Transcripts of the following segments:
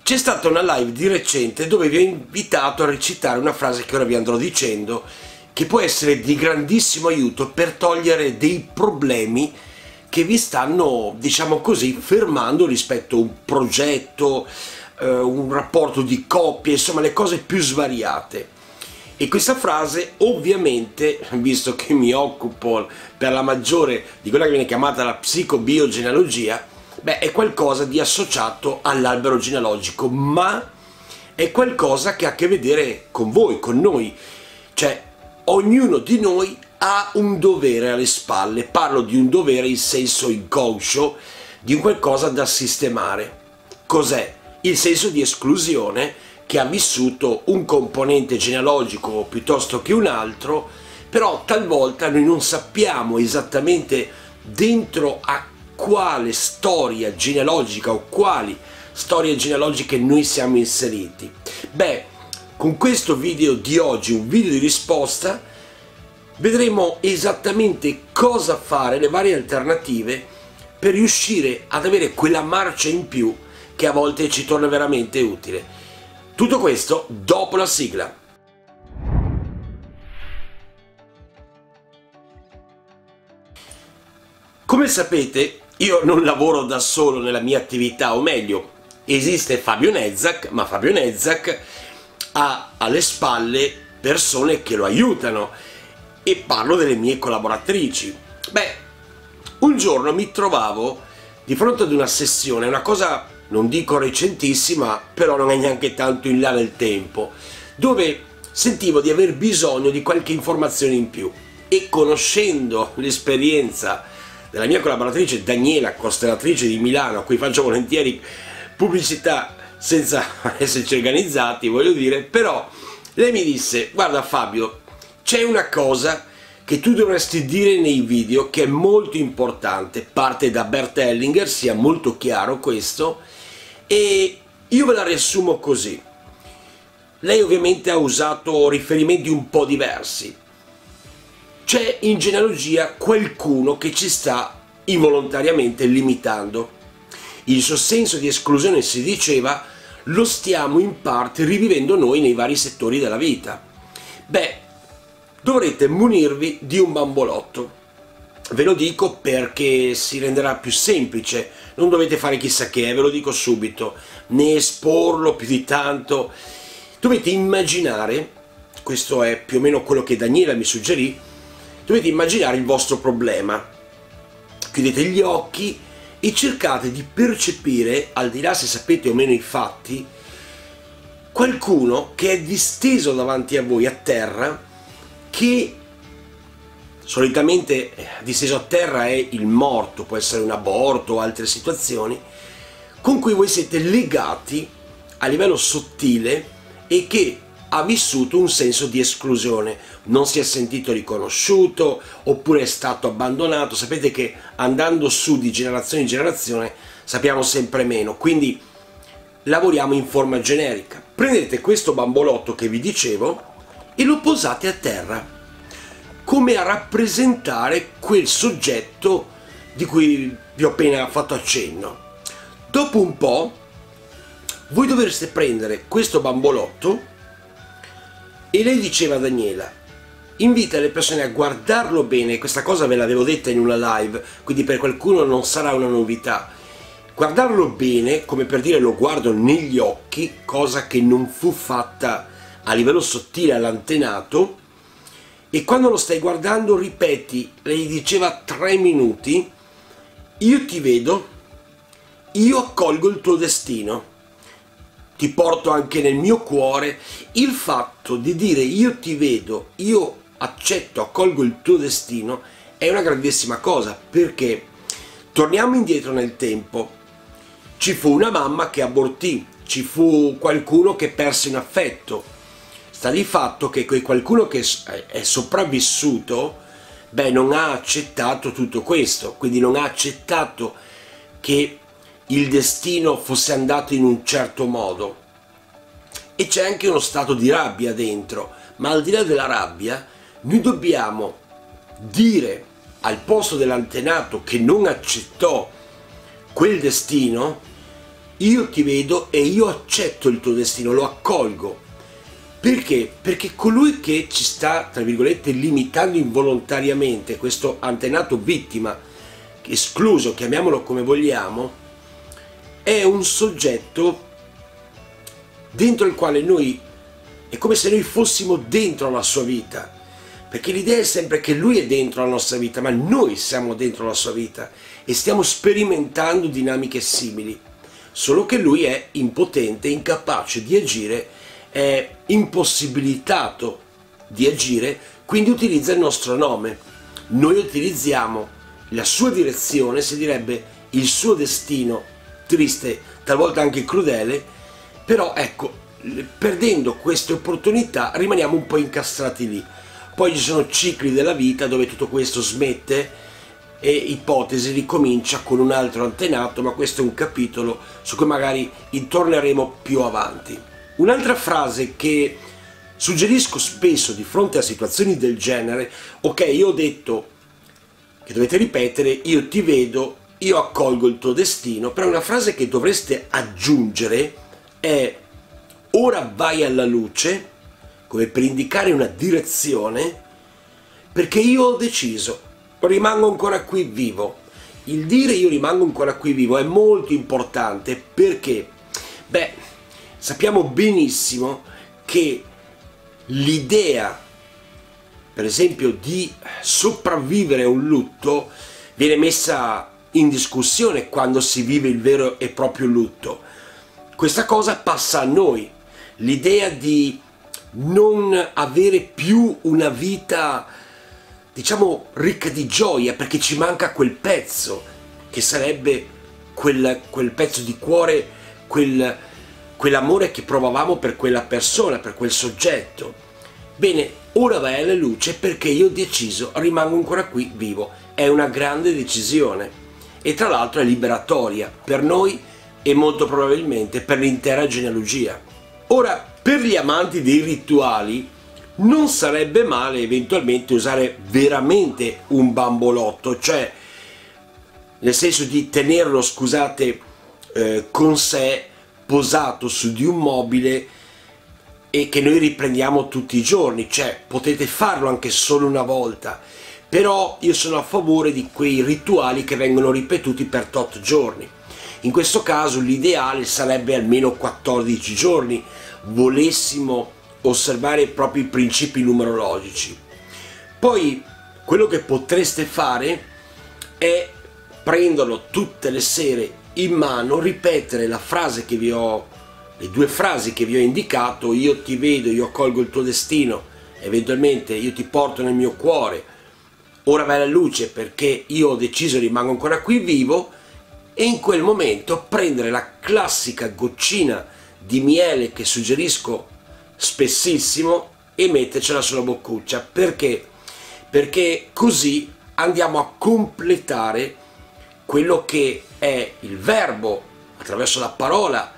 C'è stata una live di recente dove vi ho invitato a recitare una frase che ora vi andrò dicendo, che può essere di grandissimo aiuto per togliere dei problemi che vi stanno, diciamo così, fermando rispetto a un progetto, un rapporto di coppia, insomma le cose più svariate. E questa frase, ovviamente, visto che mi occupo per la maggiore di quella che viene chiamata la psicobiogenealogia, è qualcosa di associato all'albero genealogico, ma è qualcosa che ha a che vedere con voi, con noi. Cioè, ognuno di noi ha un dovere alle spalle. Parlo di un dovere in senso inconscio, di un qualcosa da sistemare. Cos'è? Il senso di esclusione che ha vissuto un componente genealogico piuttosto che un altro, però talvolta noi non sappiamo esattamente dentro a quale storia genealogica o quali storie genealogiche noi siamo inseriti. Con questo video di oggi, un video di risposta, vedremo esattamente cosa fare, le varie alternative per riuscire ad avere quella marcia in più che a volte ci torna veramente utile. Tutto questo dopo la sigla. Come sapete, io non lavoro da solo nella mia attività, o meglio, esiste Fabio Nezzak, ma Fabio Nezzak ha alle spalle persone che lo aiutano, e parlo delle mie collaboratrici. Un giorno mi trovavo di fronte ad una sessione, una cosa non dico recentissima, però non è neanche tanto in là nel tempo, dove sentivo di aver bisogno di qualche informazione in più, e conoscendo l'esperienza della mia collaboratrice Daniela, costellatrice di Milano, a cui faccio volentieri pubblicità senza esserci organizzati, voglio dire, però lei mi disse: guarda Fabio, c'è una cosa che tu dovresti dire nei video che è molto importante, parte da Bert Hellinger, sia molto chiaro questo, e io ve la riassumo così. Lei ovviamente ha usato riferimenti un po' diversi. C'è in genealogia qualcuno che ci sta involontariamente limitando. Il suo senso di esclusione, si diceva, lo stiamo in parte rivivendo noi nei vari settori della vita. Dovrete munirvi di un bambolotto. Ve lo dico perché si renderà più semplice, non dovete fare chissà che, ve lo dico subito, né esporlo più di tanto. Dovete immaginare, questo è più o meno quello che Daniela mi suggerì, dovete immaginare il vostro problema. Chiudete gli occhi e cercate di percepire, al di là se sapete o meno i fatti, qualcuno che è disteso davanti a voi a terra, che solitamente disteso a terra è il morto, può essere un aborto o altre situazioni, con cui voi siete legati a livello sottile e che ha vissuto un senso di esclusione, non si è sentito riconosciuto oppure è stato abbandonato. Sapete che andando su di generazione in generazione sappiamo sempre meno, quindi lavoriamo in forma generica. Prendete questo bambolotto che vi dicevo e lo posate a terra, come a rappresentare quel soggetto di cui vi ho appena fatto accenno. Dopo un po' voi dovreste prendere questo bambolotto, e lei diceva a Daniela: invita le persone a guardarlo bene. Questa cosa ve l'avevo detta in una live, quindi per qualcuno non sarà una novità. Guardarlo bene, come per dire lo guardo negli occhi, cosa che non fu fatta a livello sottile all'antenato, e quando lo stai guardando ripeti, lei diceva 3 minuti: io ti vedo, io accolgo il tuo destino, ti porto anche nel mio cuore. Il fatto di dire io ti vedo, io accetto, accolgo il tuo destino è una grandissima cosa, perché torniamo indietro nel tempo. Ci fu una mamma che abortì, ci fu qualcuno che perse un affetto. Sta di fatto che qualcuno che è sopravvissuto, non ha accettato tutto questo, quindi non ha accettato che il destino fosse andato in un certo modo, e c'è anche uno stato di rabbia dentro, ma al di là della rabbia noi dobbiamo dire al posto dell'antenato che non accettò quel destino, io ti vedo e io accetto il tuo destino, lo accolgo. Perché? Perché colui che ci sta, tra virgolette, limitando involontariamente, questo antenato vittima, escluso, chiamiamolo come vogliamo, è un soggetto dentro il quale noi, è come se noi fossimo dentro la sua vita, perché l'idea è sempre che lui è dentro la nostra vita, ma noi siamo dentro la sua vita e stiamo sperimentando dinamiche simili, solo che lui è impotente, incapace di agire, è impossibilitato di agire, quindi utilizza il nostro nome. Noi utilizziamo la sua direzione, si direbbe il suo destino, triste, talvolta anche crudele, però ecco, perdendo queste opportunità rimaniamo un po' incastrati lì. Poi ci sono cicli della vita dove tutto questo smette e ipotesi ricomincia con un altro antenato, ma questo è un capitolo su cui magari torneremo più avanti. Un'altra frase che suggerisco spesso di fronte a situazioni del genere: ok, io ho detto che dovete ripetere, io ti vedo, io accolgo il tuo destino, però una frase che dovreste aggiungere è: ora vai alla luce, come per indicare una direzione, perché io ho deciso, rimango ancora qui vivo. Il dire io rimango ancora qui vivo è molto importante perché, beh, sappiamo benissimo che l'idea, per esempio, di sopravvivere a un lutto viene messa in discussione quando si vive il vero e proprio lutto. Questa cosa passa a noi, l'idea di non avere più una vita, diciamo, ricca di gioia, perché ci manca quel pezzo, che sarebbe quel pezzo di cuore, quell'amore che provavamo per quella persona, per quel soggetto. Bene, ora vai alla luce perché io ho deciso, rimango ancora qui vivo. È una grande decisione e tra l'altro è liberatoria per noi e molto probabilmente per l'intera genealogia. Ora, per gli amanti dei rituali non sarebbe male eventualmente usare veramente un bambolotto, cioè nel senso di tenerlo, scusate, con sé, posato su di un mobile e che noi riprendiamo tutti i giorni. Cioè potete farlo anche solo una volta, però io sono a favore di quei rituali che vengono ripetuti per tot giorni. In questo caso l'ideale sarebbe almeno 14 giorni, volessimo osservare proprio i principi numerologici. Poi quello che potreste fare è prenderlo tutte le sere in mano, ripetere la frase che vi ho, le due frasi che vi ho indicato: io ti vedo, io accolgo il tuo destino, eventualmente io ti porto nel mio cuore, ora vai alla luce perché io ho deciso, rimango ancora qui vivo. E in quel momento prendere la classica goccina di miele che suggerisco spessissimo e mettercela sulla boccuccia. Perché? Perché così andiamo a completare quello che è il verbo, attraverso la parola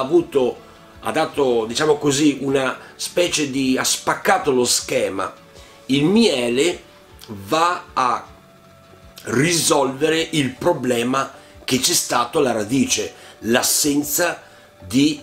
ha dato, diciamo così, una specie di, ha spaccato lo schema. Il miele va a risolvere il problema che c'è stato alla radice, l'assenza di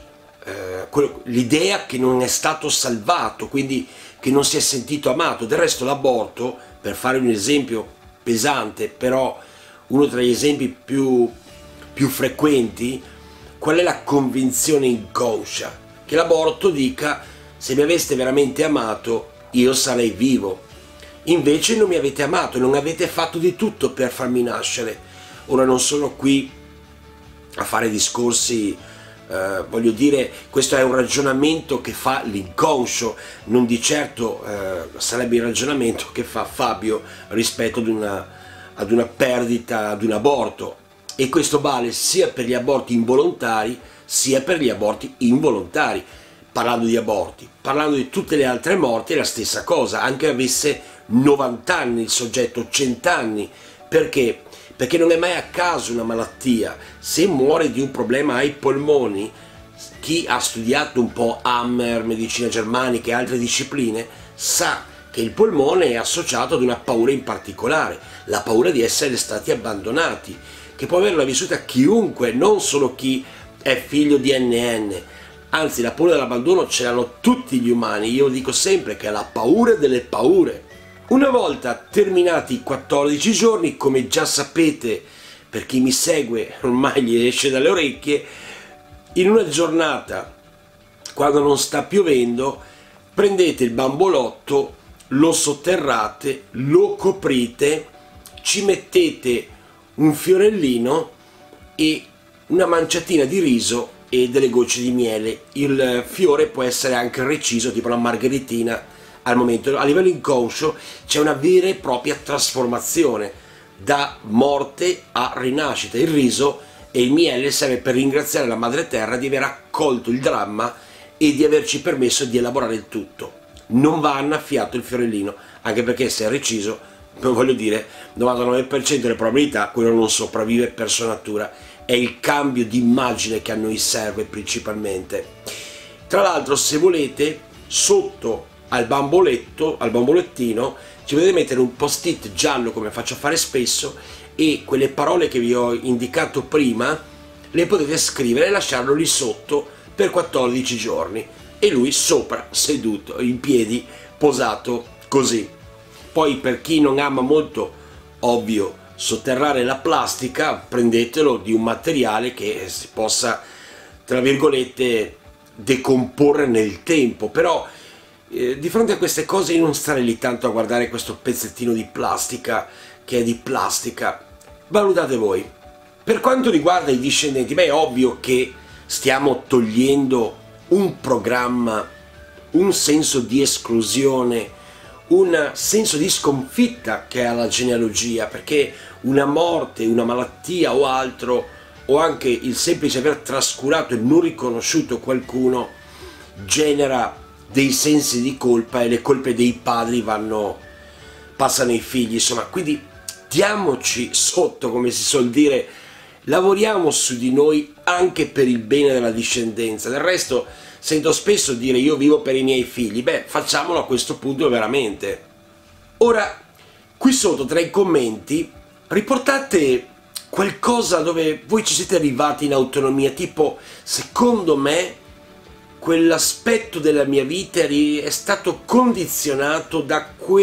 l'idea che non è stato salvato, quindi che non si è sentito amato. Del resto l'aborto, per fare un esempio pesante, però uno tra gli esempi più frequenti, qual è la convinzione inconscia? Che l'aborto dica: se mi aveste veramente amato io sarei vivo, invece non mi avete amato, non avete fatto di tutto per farmi nascere. Ora non sono qui a fare discorsi, voglio dire, questo è un ragionamento che fa l'inconscio, non di certo sarebbe il ragionamento che fa Fabio rispetto ad una perdita, ad un aborto. E questo vale sia per gli aborti involontari sia per gli aborti involontari. Parlando di aborti, parlando di tutte le altre morti è la stessa cosa, anche avesse 90 anni il soggetto, 100 anni. Perché? Perché non è mai a caso una malattia. Se muore di un problema ai polmoni, chi ha studiato un po' Hammer, medicina germanica e altre discipline sa che il polmone è associato ad una paura in particolare, la paura di essere stati abbandonati, che può averla vissuta chiunque, non solo chi è figlio di NN, anzi la paura dell'abbandono ce l'hanno tutti gli umani. Io dico sempre che è la paura delle paure. Una volta terminati i 14 giorni, come già sapete, per chi mi segue ormai gli esce dalle orecchie, in una giornata, quando non sta piovendo, prendete il bambolotto, lo sotterrate, lo coprite, ci mettete un fiorellino e una manciatina di riso e delle gocce di miele. Il fiore può essere anche reciso, tipo una margheritina. Al momento, a livello inconscio, c'è una vera e propria trasformazione da morte a rinascita. Il riso e il miele serve per ringraziare la madre terra di aver accolto il dramma e di averci permesso di elaborare il tutto. Non va annaffiato il fiorellino, anche perché se è reciso, non voglio dire, 99% delle probabilità quello non sopravvive per sua natura. È il cambio di immagine che a noi serve principalmente. Tra l'altro, se volete, sotto al bambolettino ci potete mettere un post-it giallo, come faccio a fare spesso, e quelle parole che vi ho indicato prima le potete scrivere e lasciarlo lì sotto per 14 giorni, e lui sopra seduto in piedi, posato così. Poi, per chi non ama molto, ovvio, sotterrare la plastica, prendetelo di un materiale che si possa, tra virgolette, decomporre nel tempo. Però di fronte a queste cose io non starei lì tanto a guardare questo pezzettino di plastica che è di plastica. Valutate voi. Per quanto riguarda i discendenti, beh, è ovvio che stiamo togliendo un programma, un senso di esclusione, un senso di sconfitta che ha la genealogia, perché una morte, una malattia o altro, o anche il semplice aver trascurato e non riconosciuto qualcuno, genera dei sensi di colpa, e le colpe dei padri passano ai figli, insomma. Quindi diamoci sotto, come si suol dire, lavoriamo su di noi anche per il bene della discendenza. Del resto sento spesso dire io vivo per i miei figli. Beh, facciamolo a questo punto veramente. Ora, qui sotto tra i commenti riportate qualcosa dove voi ci siete arrivati in autonomia, tipo secondo me quell'aspetto della mia vita è stato condizionato da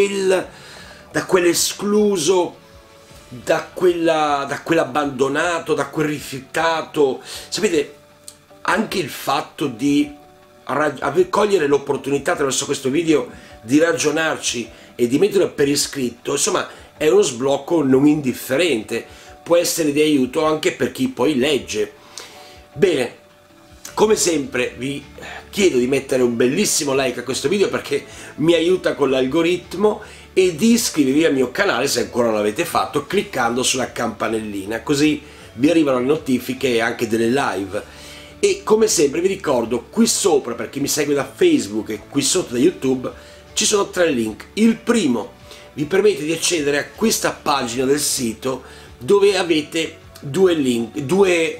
quell'escluso, da quell'abbandonato, da quel rifiutato. Sapete, anche il fatto di cogliere l'opportunità attraverso questo video di ragionarci e di metterlo per iscritto, insomma, è uno sblocco non indifferente, può essere di aiuto anche per chi poi legge. Bene, come sempre vi chiedo di mettere un bellissimo like a questo video perché mi aiuta con l'algoritmo, e di iscrivervi al mio canale se ancora non l'avete fatto cliccando sulla campanellina, così vi arrivano le notifiche anche delle live. E come sempre vi ricordo, qui sopra per chi mi segue da Facebook e qui sotto da YouTube ci sono 3 link. Il primo vi permette di accedere a questa pagina del sito dove avete 2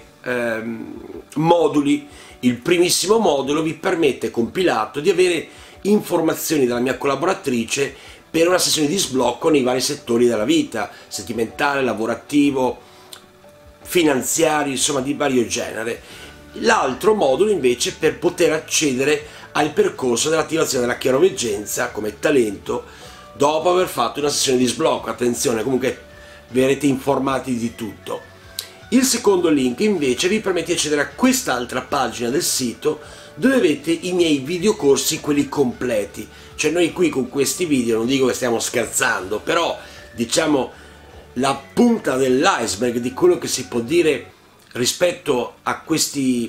moduli. Il primissimo modulo vi permette, compilato, di avere informazioni dalla mia collaboratrice per una sessione di sblocco nei vari settori della vita, sentimentale, lavorativo, finanziario, insomma di vario genere. L'altro modulo invece per poter accedere al percorso dell'attivazione della chiaroveggenza come talento dopo aver fatto una sessione di sblocco. Attenzione, comunque verrete informati di tutto. Il secondo link invece vi permette di accedere a quest'altra pagina del sito dove avete i miei videocorsi, quelli completi. Cioè noi qui con questi video, non dico che stiamo scherzando, però diciamo la punta dell'iceberg di quello che si può dire rispetto a questa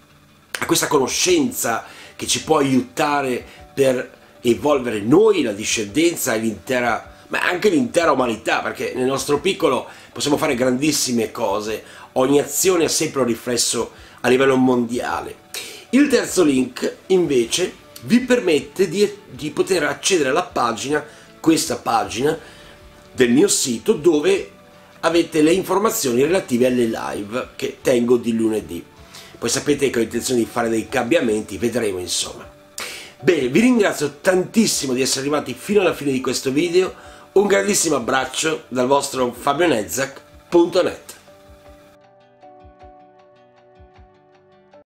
conoscenza che ci può aiutare per evolvere noi, la discendenza e l'intera, ma anche l'intera umanità, perché nel nostro piccolo possiamo fare grandissime cose, ogni azione ha sempre un riflesso a livello mondiale. Il terzo link invece vi permette di poter accedere alla pagina, questa pagina del mio sito, dove avete le informazioni relative alle live che tengo di lunedì. Poi sapete che ho intenzione di fare dei cambiamenti, vedremo insomma. Bene, vi ringrazio tantissimo di essere arrivati fino alla fine di questo video, un grandissimo abbraccio dal vostro FabioNezak.net.